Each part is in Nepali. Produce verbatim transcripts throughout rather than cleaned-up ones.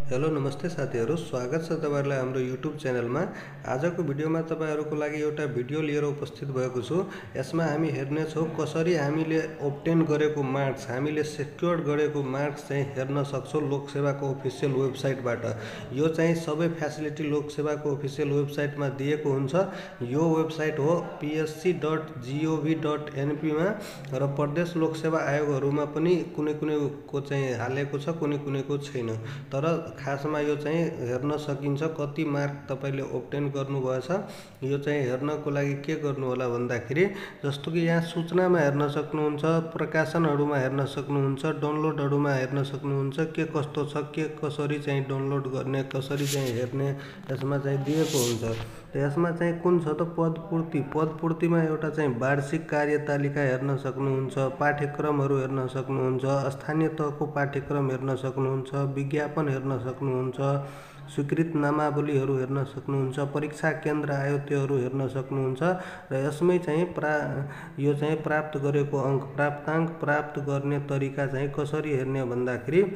हेलो नमस्ते साथीहरु, स्वागत छ तपाईहरुलाई हाम्रो युट्युब च्यानलमा। आजको भिडियोमा तपाईहरुको लागि एउटा भिडियो लिएर उपस्थित भएको छु। यसमा हामी हेर्ने छौं कसरी हामीले obtain गरेको मार्क्स, हामीले सेक्युर गरेको मार्क्स चाहिँ हेर्न सक्छौं लोकसेवाको अफिसियल वेबसाइटबाट। यो चाहिँ सबै फ्यासिलिटी लोकसेवाको अफिसियल वेबसाइटमा दिएको हुन्छ। यो वेबसाइट हो P S C dot G O V dot N P मा र प्रदेश लोकसेवा आयोगहरुमा पनि कुनै कुनै को चाहिँ हालेको छ, कुनै कुनैको छैन। तर खासमा यो चाहिँ हेर्न सकिन्छ कति मार्क तपाईले obtain गर्नुभएछ। यो चाहिँ हेर्नको लागि के गर्नु होला भन्दाखेरि जस्तो कि यहाँ सूचनामा हेर्न सक्नुहुन्छ, प्रकाशनहरुमा हेर्न सक्नुहुन्छ, डाउनलोडहरुमा हेर्न सक्नुहुन्छ, के कस्तो छ, के कसरी चाहिँ डाउनलोड गर्ने, कसरी चाहिँ हेर्ने यसमा चाहिँ दिएको हुन्छ। यसमा चाहिँ कुन छ त पदपूर्ति, पदपूर्तिमा एउटा चाहिँ वार्षिक कार्यतालिका हेर्न सक्नुहुन्छ, पाठ्यक्रमहरु हेर्न सक्नुहुन्छ, स्थानीय तहको पाठ्यक्रम हेर्न सक्नुहुन्छ, विज्ञापन हेर्न सक्नुहुन्छ, स्वीकृत नामावलीहरु हेर्न सक्नुहुन्छ, परीक्षा केन्द्र आयोत्यहरु हेर्न सक्नुहुन्छ र यसमै चाहिँ प्रा यो चाहिँ प्राप्त गरेको अंक, प्राप्तांक प्राप्त गर्ने तरिका चाहिँ कसरी हेर्ने भन्दाखेरि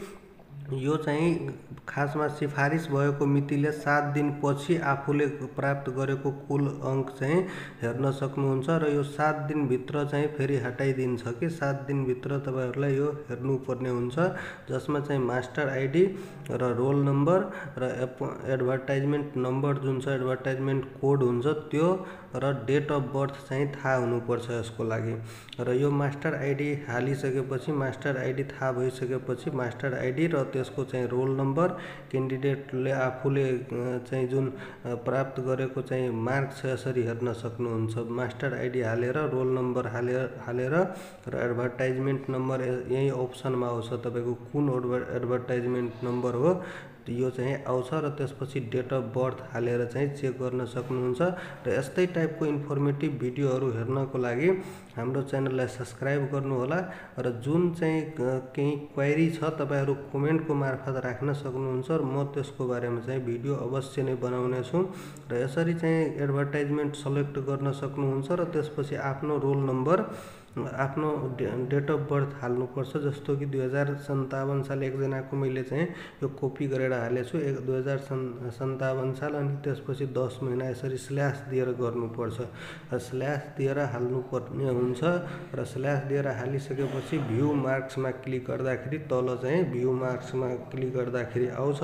यो चाहिँ खासमा सिफारिस भएको मितिले सात दिन पछि आफूले प्राप्त गरेको कुल अंक चाहिँ हेर्न सक्नुहुन्छ र यो सात दिन भित्र चाहिँ फेरि हटाइदिन्छ कि सात दिन भित्र तपाईहरुलाई यो हेर्नु पर्ने हुन्छ, जसमा चाहिँ मास्टर आईडी र रोल नम्बर र एडभर्टाइजमेन्ट नम्बर जुन छ एडभर्टाइजमेन्ट कोड हुन्छ त्यो र डेट अफ बर्थ चाहिँ थाहा हुनुपर्छ यसको लागि। र यो मास्टर आईडी हालिसकेपछि, मास्टर आईडी थाहा भइसकेपछि मास्टर आईडी र त्यसको चाहिँ रोल नम्बर, क्यान्डिडेटले आफूले चाहिँ जुन प्राप्त गरेको चाहिँ मार्क्स यसरी हेर्न सक्नुहुन्छ। मास्टर आईडी हालेर रोल नम्बर हालेर हालेर र एडभर्टाइजमेन्ट नम्बर यही अप्सनमा आउँछ तपाईको कुन एडभर्टाइजमेन्ट नम्बर हो यो चाहिँ आउँछ र त्यसपछि डेट अफ बर्थ हालेर चाहिँ चेक गर्न सक्नुहुन्छ। र यस्तै टाइपको इन्फर्मेटिभ भिडियोहरु हेर्नको लागि हाम्रो च्यानललाई सब्स्क्राइब गर्नु होला र जुन चाहिँ केही क्वेरी छ तपाईहरु कमेन्टको मार्फत राख्न सक्नुहुन्छ र म त्यसको बारेमा चाहिँ भिडियो अवश्य नै बनाउने छु। र यसरी चाहिँ एडभर्टाइजमेन्ट सेलेक्ट गर्न सक्नुहुन्छ र त्यसपछि आफ्नो रोल नम्बर, आफ्नो डेट अफ बर्थ हाल्नु पर्छ। जस्तो कि दुई हजार सन्तावन साल एकजनाको मैले चाहिँ यो कपी गरेर हालेछु दुई हजार सन्तावन साल, अनि त्यसपछि दस महिना यसरी स्ल्यास दिएर गर्नुपर्छ र स्ल्यास दिएर हाल्नु पर्ने हुन्छ। र स्ल्यास दिएर हालिसकेपछि भ्यू मार्क्समा क्लिक गर्दाखेरि तल चाहिँ भ्यू मार्क्समा क्लिक गर्दाखेरि आउँछ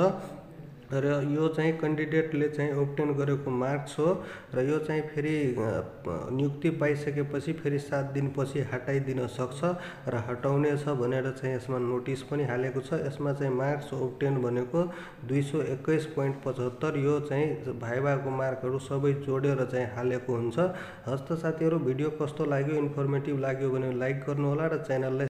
र यो चाहिँ क्यान्डिडेटले चाहिँ obtain गरेको मार्क्स हो। र यो चाहिँ फेरि नियुक्ति पाइसकेपछि फेरि सात दिन पछि हटाइदिन सक्छ र हटाउने छ भनेर चाहिँ यसमा नोटिस पनि हालेको छ। यसमा चाहिँ मार्क्स obtain भनेको दुई सौ एक्काइस पोइन्ट पचहत्तर यो चाहिँ भाइभाको मार्कहरु सबै जोडेर चाहिँ हालेको हुन्छ। हस्त साथीहरु, भिडियो कस्तो लाग्यो, इन्फर्मेटिभ लाग्यो भने लाइक गर्नु होला र च्यानललाई